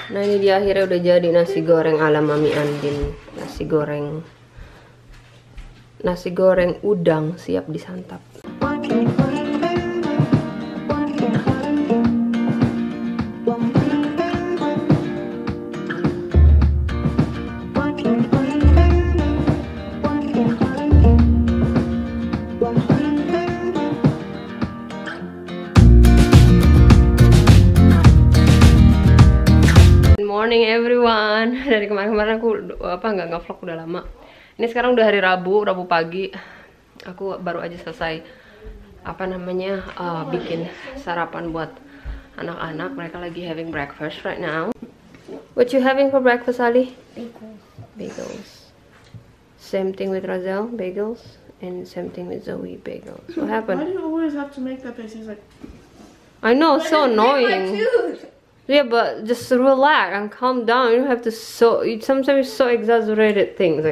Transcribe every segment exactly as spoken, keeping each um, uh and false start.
Nah ini dia akhirnya udah jadi nasi goreng ala Mami Andin. Nasi goreng Nasi goreng udang siap disantap. Morning everyone. Dari kemarin-kemarin aku apa nggak nge-vlog udah lama. Ini sekarang udah hari Rabu, Rabu pagi. Aku baru aja selesai apa namanya uh, bikin sarapan buat anak-anak. Mereka lagi having breakfast right now. What you having for breakfast, Ali? Bagels. Bagels. Same thing with Razel, bagels, and same thing with Zoe, bagels. What happened? Why do you always have to make that face? He's like, I know, so annoying. Yeah, but just relax and calm down. You don't have to so. You sometimes so exaggerated things like.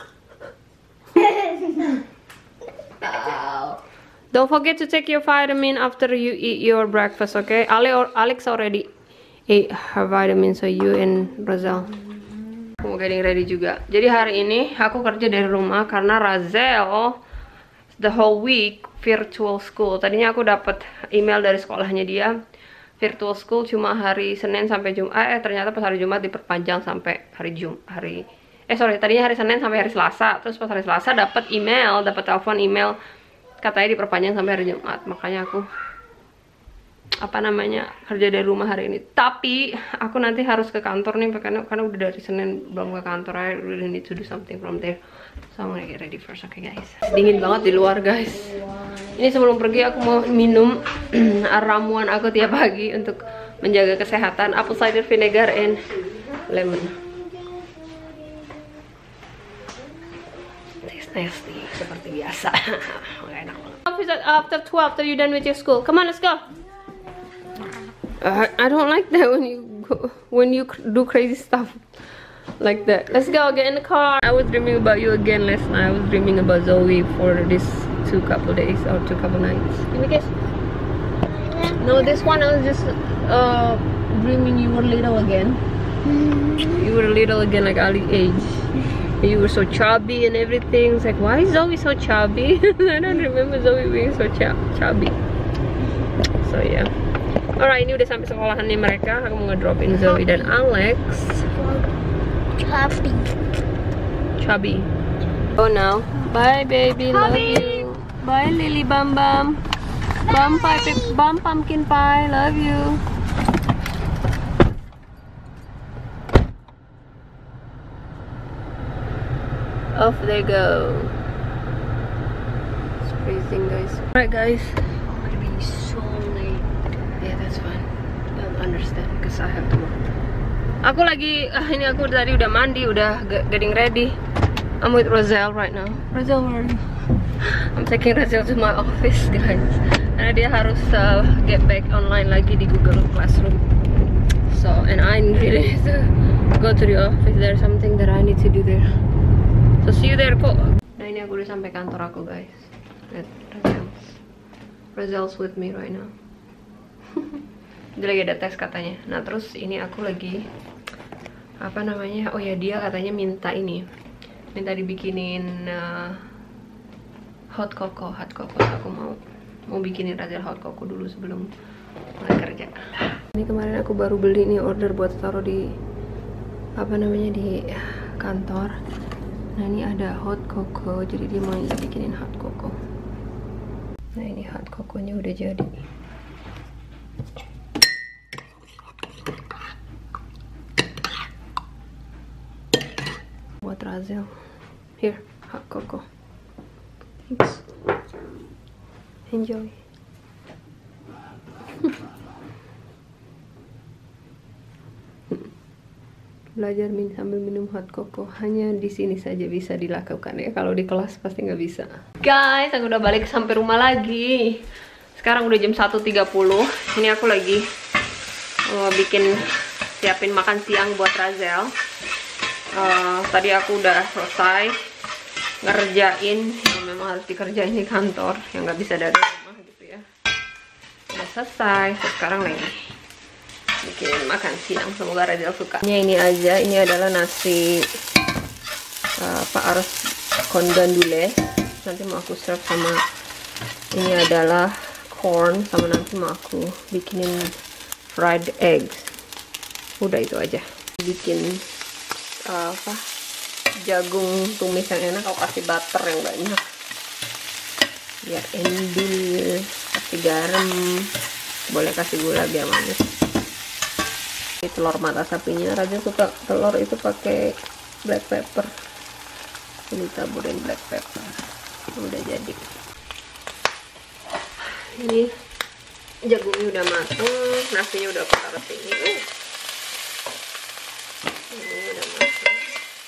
Don't forget to take your vitamin after you eat your breakfast, okay? Ale or Alex already ate her vitamin, so you and Razel. Aku mau getting ready juga. Jadi hari ini aku kerja dari rumah karena Razel the whole week virtual school. Tadinya aku dapat email dari sekolahnya dia. Virtual school cuma hari Senin sampai Jumat, eh ternyata pas hari Jumat diperpanjang sampai hari Jum hari eh sorry tadinya hari Senin sampai hari Selasa, terus pas hari Selasa dapat email, dapat telepon email katanya diperpanjang sampai hari Jumat. Makanya aku apa namanya kerja dari rumah hari ini. Tapi aku nanti harus ke kantor nih karena karena udah dari Senin belum ke kantor. I really need to do something from there. So I'm gonna get ready first, okay guys. Dingin banget di luar guys. Ini sebelum pergi aku mau minum ramuan aku tiap pagi untuk menjaga kesehatan, apple cider vinegar and lemon. Taste nasty seperti biasa. Enak banget. After twelve, after you done with your school, come on, let's go. Uh, I don't like that when you go, when you do crazy stuff like that. Let's go, get in the car. I was dreaming about you again last night. I was dreaming about Zoe for this two couple days or two couple nights. Give me a kiss. No, this one I was just uh, dreaming you were little again. You were little again, like Ali age. You were so chubby and everything. It's like, why is Zoe so chubby? I don't remember Zoe being so ch chubby. So yeah. Alright, ini udah sampai sekolahannya mereka. Aku mau ngedropin Zoe dan Alex. Chubby. Chubby. Oh no. Bye baby, love you. Bye Lily Bam Bam. Bam pie, Bam pumpkin pie, love you. Off they go. It's freezing guys. Alright guys. I'm gonna be so late. Yeah, that's fine. Don't understand because I have to work. Aku lagi, ah, ini aku tadi udah mandi, udah getting ready. I'm with Razel right now. Razel, where are you? I'm taking Razel to my office, guys. Karena dia harus uh, get back online lagi di Google Classroom. So, and I really need to go to the office. There's something that I need to do there. So, see you there, kok. Nah, ini aku udah sampai kantor aku, guys. At Razel's. Razel's with me right now. Dia lagi ada tes katanya. Nah, terus ini aku lagi apa namanya? Oh ya, dia katanya minta ini. Minta dibikinin uh, hot cocoa, hot cocoa. Aku mau mau bikinin Razel hot cocoa dulu sebelum mulai kerja. Ini kemarin aku baru beli nih, order buat taruh di apa namanya di kantor. Nah ini ada hot cocoa, jadi dia mau minta bikinin hot cocoa. Nah ini hot cocoa-nya udah jadi. Buat Razel. Here, hot cocoa. Thanks. Enjoy. Belajar min sambil minum hot cocoa hanya di sini saja bisa dilakukan ya. Kalau di kelas pasti nggak bisa. Guys, aku udah balik sampai rumah lagi. Sekarang udah jam satu tiga puluh. Ini aku lagi uh, bikin siapin makan siang buat Razel. Uh, tadi aku udah selesai ngerjain yang memang harus dikerjain di kantor, yang nggak bisa dari rumah gitu ya. Udah selesai. So, sekarang lagi bikin makan siang, semoga Radel suka. Ini aja, ini adalah nasi uh, apa arus kondandule. Nanti mau aku serve sama ini adalah corn, sama nanti mau aku bikinin fried eggs. Udah itu aja. Bikin uh, apa jagung tumis yang enak, aku kasih butter yang banyak biar endul, kasih garam, boleh kasih gula biar manis. Ini telur mata sapinya, Raja suka telur itu pakai black pepper, ini taburin black pepper. Udah jadi. Ini jagungnya udah mateng, nasinya udah aku taruh sini. Ini udah mateng.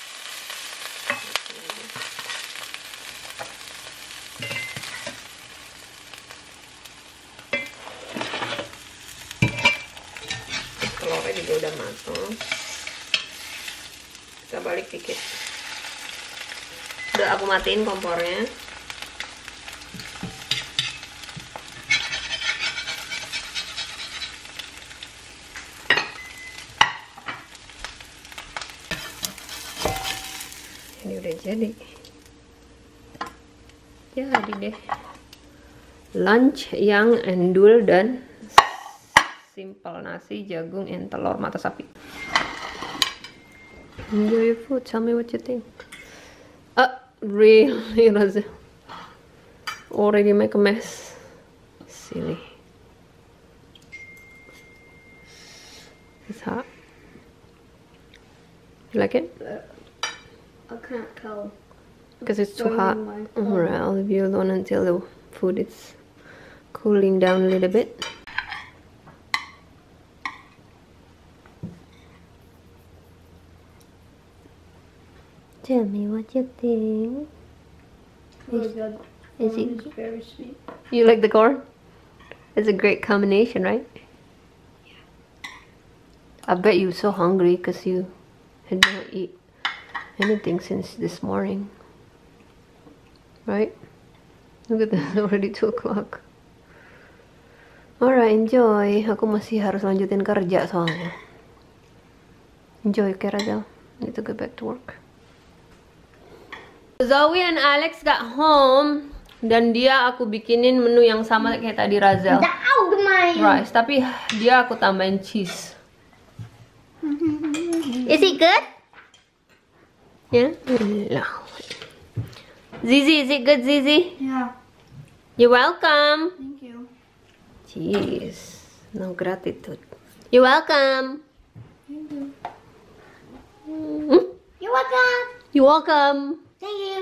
Telurnya juga udah mateng. Kita balik dikit. Udah aku matiin kompornya. Ini udah jadi. Jadi deh. Lunch yang endul dan simple, nasi, jagung, and telur mata sapi. Enjoy your food. Tell me what you think. Uh, really, Raza? Already make a mess. Silly. It's hot. You like it? I can't tell. Because it's too hot. Alright, I'll leave you alone until the food is cooling down a little bit. Tell me what you think. Really good. Is Corn it? is very sweet. You like the corn? It's a great combination, right? I bet you're so hungry because you had not eat anything since this morning. Right? Look at that, already two o'clock. Alright, enjoy. Aku masih harus lanjutin kerja soalnya. Enjoy, okay, Razel? Need to go back to work. Zoe and Alex got home dan dia aku bikinin menu yang sama kayak tadi Razel. Rice, tapi dia aku tambahin cheese. Is it good? Yeah. No. Zizi, is it good, Zizi? Yeah. You're welcome. Thank you. Cheese. No gratitude. You're welcome. Thank you. Mm. You're welcome. You're welcome. Thank you.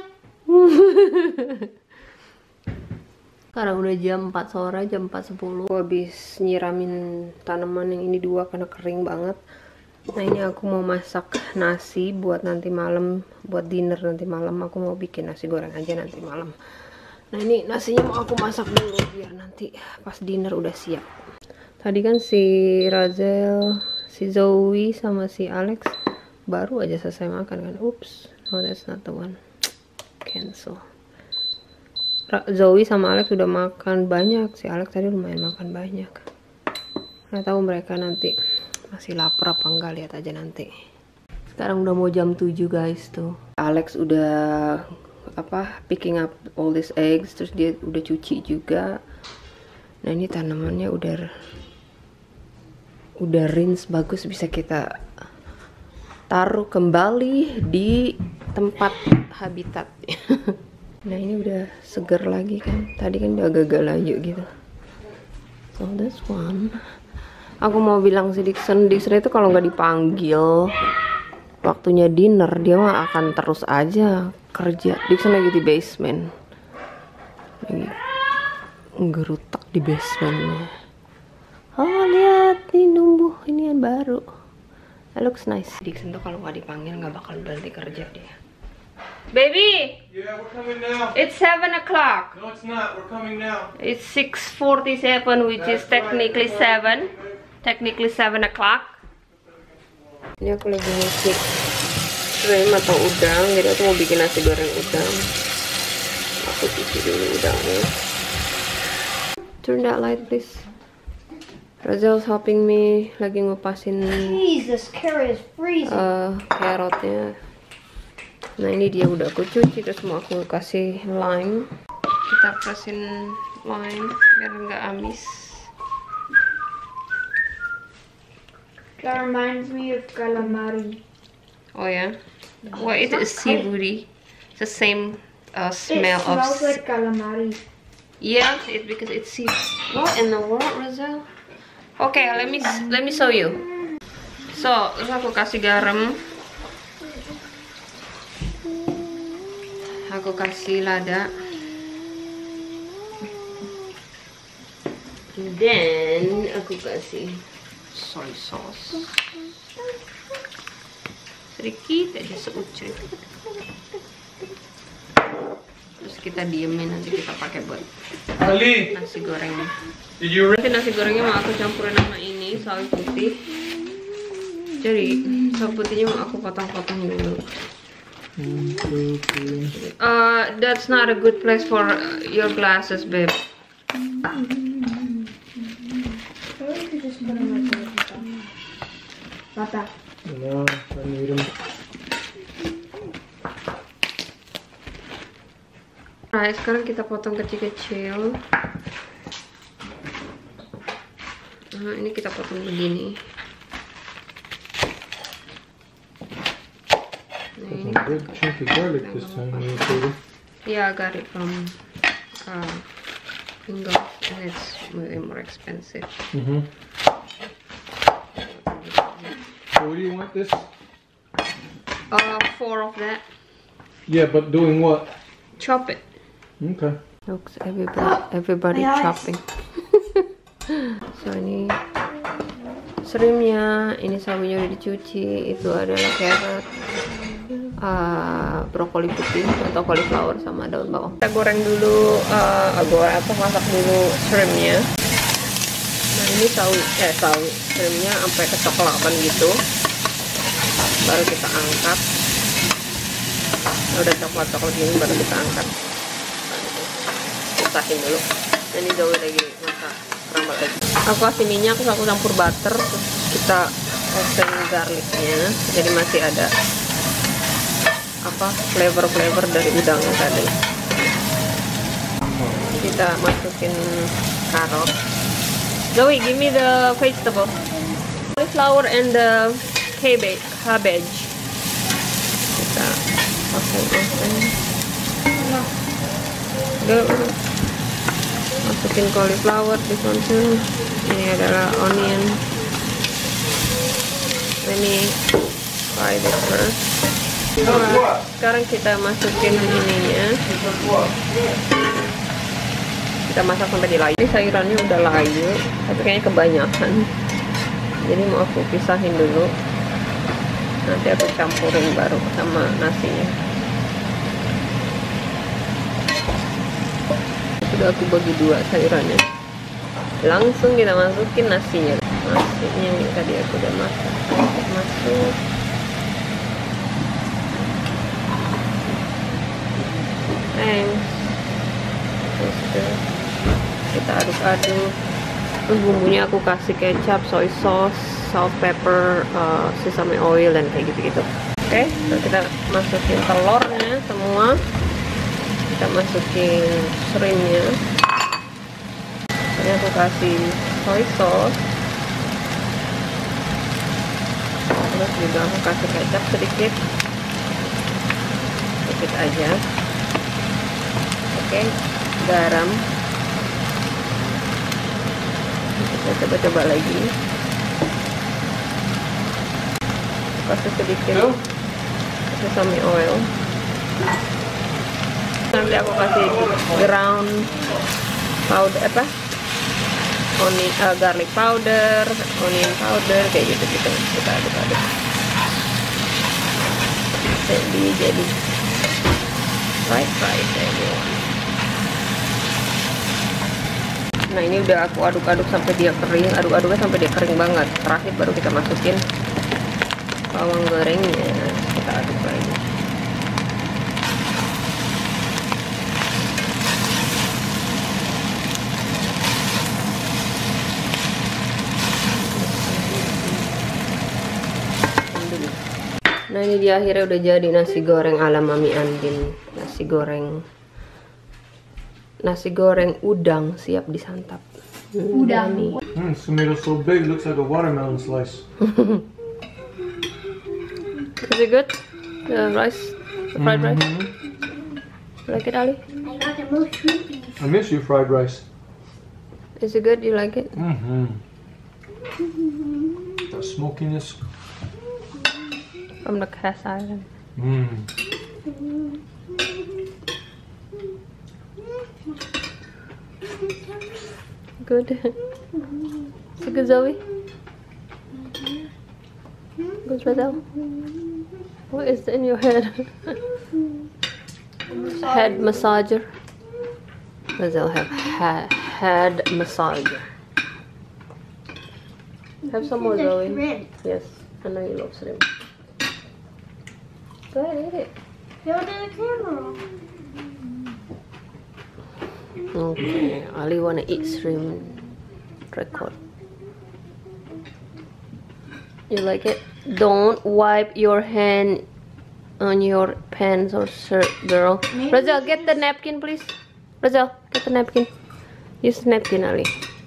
Sekarang udah jam empat sore, jam empat sepuluh. Aku habis nyiramin tanaman yang ini dua karena kering banget. Nah ini aku mau masak nasi buat nanti malam, buat dinner nanti malam. Aku mau bikin nasi goreng aja nanti malam. Nah ini nasinya mau aku masak dulu biar nanti pas dinner udah siap. Tadi kan si Razel, si Zoe sama si Alex baru aja selesai makan kan. Oops, no that's not the one. Cancel. Zoe sama Alex udah makan banyak. Si Alex tadi lumayan makan banyak. Nggak tahu mereka nanti masih lapar apa enggak, lihat aja nanti. Sekarang udah mau jam tujuh guys tuh. Alex udah apa picking up all these eggs, terus dia udah cuci juga. Nah ini tanamannya udah udah rinse bagus, bisa kita taruh kembali di tempat habitat. Nah ini udah seger lagi kan, tadi kan udah agak-agak layu gitu. So that's one. Aku mau bilang si Dixon, Dixon itu kalau nggak dipanggil waktunya dinner dia mah akan terus aja kerja. Dixon lagi di basement, lagi ngerutak di basementnya. Oh lihat nih numbuh ini yang baru. It looks nice. Dixon tuh kalau nggak dipanggil nggak bakal berhenti kerja dia. Baby, Yeah, we're coming now. it's seven o'clock. No, it's not. We're coming now. It's six forty-seven, which is technically seven. Technically seven o'clock. Ini aku lagi ngisi shrimp atau udang, jadi aku mau bikin nasi goreng udang. Aku cuci dulu udangnya. Turn that light, please. Rozel's helping me lagi ngupasin Jesus, carrot is freezing. uh, carrotnya. Nah ini dia udah aku cuci, terus mau aku kasih lime. Kita presin lime biar nggak amis. That reminds me of calamari. Oh ya, yeah? Well it is seafoody. It's the same uh, smell It of. smells like calamari. Yeah, it's because it's seafood. What in the world, Rozel? Okay, let me let me show you. So, terus aku kasih garam. Aku kasih lada. Dan aku kasih soy sauce. Sedikit aja seucur. Terus kita diemin, nanti kita pakai buat Ali, nasi gorengnya. did you read? Nanti nasi gorengnya mau aku campurin sama ini sawi putih. Jadi sawi putihnya mau aku potong-potong dulu. Uh, that's not a good place for your glasses, babe. I think you just put them like that. Not that. No, I need them. Nah, sekarang kita potong kecil-kecil. Nah, ini kita potong begini. Nah, ini Some good chunky garlic this time, you know. yeah, I got it from uh, Bingo, and it's way more expensive. Mm-hmm. So what do you want this? Uh, four of that. Yeah, but doing what? Chop it. Okay. Looks everybody, everybody Yes. chopping. So ini shrimpnya, ini sawinya udah dicuci, itu adalah carrot, uh, brokoli putih atau cauliflower sama daun bawang. Kita goreng dulu, uh, goreng apa masak dulu shrimpnya. Nah ini sawi, eh sawi, shrimpnya sampai kecoklatan gitu, baru kita angkat. Udah coklat-coklat gini baru kita angkat. Pisahin dulu. Dan ini jauh lagi masak crumble egg. Aku kasih minyak, terus aku campur butter, terus kita roasting garlicnya. Jadi masih ada apa flavor-flavor dari udang tadi. Kita masukin karot. Zoe, give me the vegetable. Cauliflower and the cabbage. Cabbage. Kita oseng-oseng. Masukin cauliflower di sini. Ini adalah onion. Let me fry this first. Nah, sekarang kita masukin ininya. Kita masak sampai di layu. Ini sayurannya udah layu, tapi kayaknya kebanyakan. Jadi mau aku pisahin dulu. Nanti aku campurin baru sama nasinya. Udah aku bagi dua sayurannya. Langsung kita masukin nasinya. Nasinya yang tadi aku udah masak. Masuk. Thanks. Terus kita aduk-aduk. Terus bumbunya aku kasih kecap, soy sauce, salt, pepper, uh, sesame oil, dan kayak gitu-gitu. Oke, okay, so kita masukin telurnya semua. Kita masukin shrimpnya. Ini aku kasih soy sauce. Terus juga aku kasih kecap sedikit. Sedikit aja. Oke, okay, garam. Kita coba-coba lagi. Kasih sedikit sesame oil. Nanti aku kasih ground powder apa? Onion, uh, garlic powder, onion powder, kayak gitu gitu. Kita aduk-aduk. Jadi jadi right right everyone. Nah ini udah aku aduk-aduk sampai dia kering, aduk-aduknya sampai dia kering banget. Terakhir baru kita masukin bawang gorengnya, kita aduk lagi. Nah ini dia akhirnya udah jadi nasi goreng ala Mami Andin. Nasi goreng Nasi goreng udang siap disantap. Hmm, Udang. yummy. Mm, this tomato's so big, it looks like a watermelon slice. Is it good? The rice? The fried rice? Mhm. Like it, Ali? I got the most sweet. I miss you, fried rice. Is it good? You like it? Mm-hmm. The smokiness. From the cast iron. Mm. Good. Is it good, Zoe? Good, Razel? What is in your head? Head massager. Razel have ha head massager. Have some more, Zoe. Shrimp. Yes, I know you love shrimp. Go ahead, eat it. Show it to the camera. Okay, Ali wanna eat shrimp. Record. You like it? Don't wipe your hand on your pants or shirt, girl. Maybe Razel, we get the napkin, please. Razel, get the napkin. Use the napkin, Ali.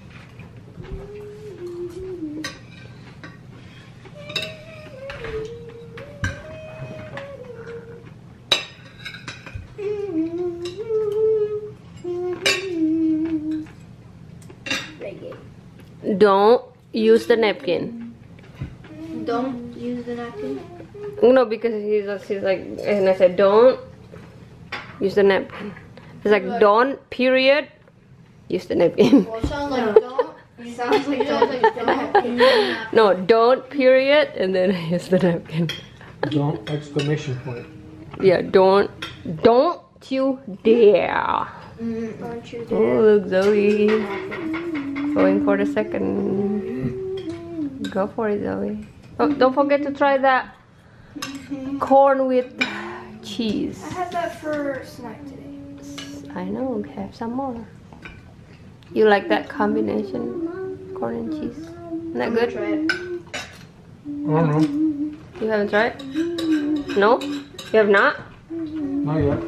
Don't use the napkin. Don't use the napkin. No, because he's, he's like, and I said, don't use the napkin. It's like, don't, period, use the napkin. Well, it sounds like don't. It sounds like don't. No, don't, period, and then use the napkin. Don't exclamation point. Yeah, don't, don't you dare. Mm, don't you Oh, dare. look, Zoe. Going for the second. Go for it, Zoe. Oh, don't forget to try that corn with cheese. I had that for snack today. I know, have some more. You like that combination? Corn and cheese? Isn't that good? Try it. I don't know. You haven't tried? No? You have not? Not yet.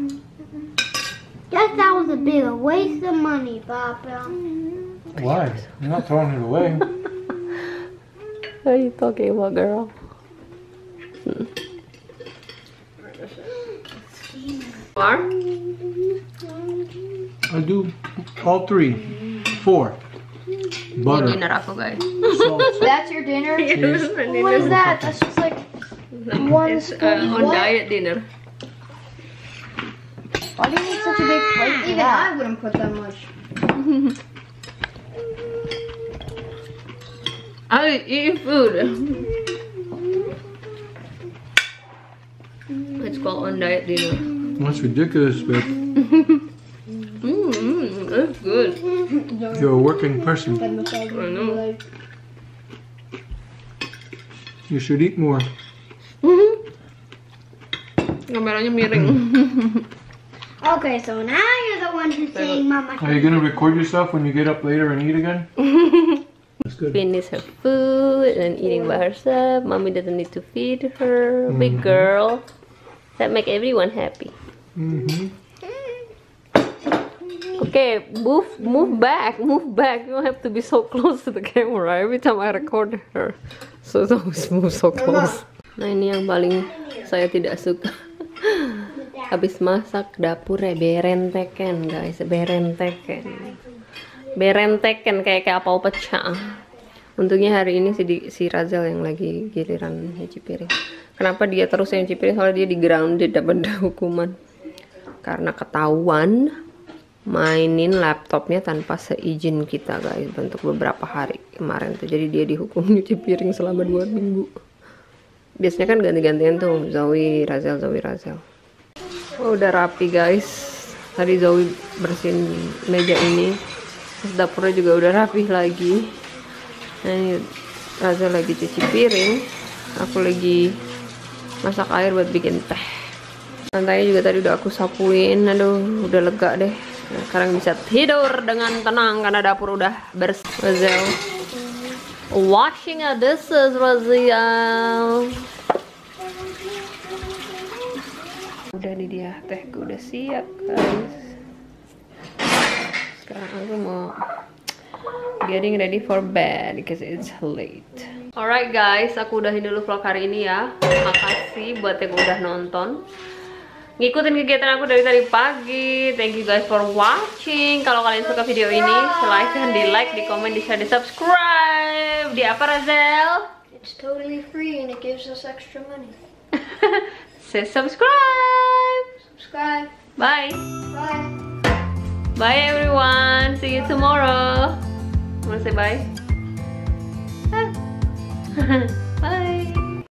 Guess that was a big waste of money, Papa. Why? You're not throwing it away. What are you talking about, girl? Hmm. Are? I do all three. Four. Butter. Dinner ako, guys. Salt. That's your dinner? Cheese. What is that? That's just like one It's uh, spoon. on What? diet dinner. Why do you need such a big plate for Even that? I wouldn't put that much. I eat food. It's called on diet dinner. That's ridiculous, but Mmm, that's good. you're a working person. I know. You should eat more. Kameranya miring. Okay, so now you're the one who's saying Mama. Are you gonna record yourself when you get up later and eat again? That's good. Finish her food and eating by herself. Mommy doesn't need to feed her. Big Mhm. girl. That make everyone happy. Mm-hmm. Okay, move, move back, move back. You don't have to be so close to the camera every time I record her. So don't move so close. Nah ini yang paling saya tidak suka. Habis masak dapurnya berentekan guys, berentekan, berentekan kayak kayak apa pecah. Untungnya hari ini si, si Razel yang lagi giliran nyuci piring. Kenapa dia terus yang nyuci piring? Soalnya dia di grounded, dapat hukuman karena ketahuan mainin laptopnya tanpa seizin kita guys untuk beberapa hari kemarin tuh. Jadi dia dihukum nyuci piring selama dua minggu. Biasanya kan ganti-gantian tuh Zoe, Razel, Zoe, Razel. Oh, udah rapi guys. Tadi Zoe bersihin meja ini. Terus dapurnya juga udah rapi lagi. Nah ini Razel lagi cuci piring. Aku lagi masak air buat bikin teh. Lantainya juga tadi udah aku sapuin. Aduh, udah lega deh. Nah, sekarang bisa tidur dengan tenang karena dapur udah bersih. Razel washing our dishes, Raziel. Udah nih dia, tehku udah siap guys. Sekarang aku mau getting ready for bed because it's late. Alright guys, aku udahin dulu vlog hari ini ya. Makasih buat yang udah nonton, ngikutin kegiatan aku dari tadi pagi. Thank you guys for watching. Kalau kalian suka video ini, silahkan di like, di komen, di share, di subscribe. Di apa, Razel? It's totally free and it gives us extra money. Say subscribe. Subscribe. Bye. Bye. Bye everyone. See you tomorrow. Wanna say bye? Ah.